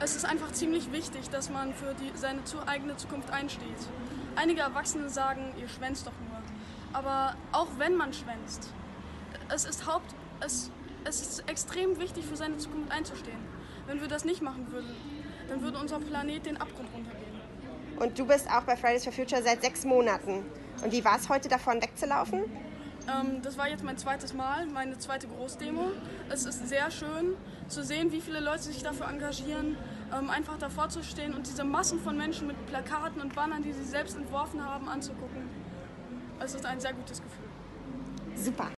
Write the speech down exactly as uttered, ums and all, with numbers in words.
es ist einfach ziemlich wichtig, dass man für die, seine zu, eigene Zukunft einsteht. Einige Erwachsene sagen, ihr schwänzt doch nur. Aber auch wenn man schwänzt, es ist, Haupt, es, es ist extrem wichtig, für seine Zukunft einzustehen. Wenn wir das nicht machen würden, dann würde unser Planet den Abgrund runtergehen. Und du bist auch bei Fridays for Future seit sechs Monaten. Und wie war es heute, davon wegzulaufen? Ähm, das war jetzt mein zweites Mal, meine zweite Großdemo. Es ist sehr schön zu sehen, wie viele Leute sich dafür engagieren, ähm, einfach davor zu stehen und diese Massen von Menschen mit Plakaten und Bannern, die sie selbst entworfen haben, anzugucken. Es ist ein sehr gutes Gefühl. Super.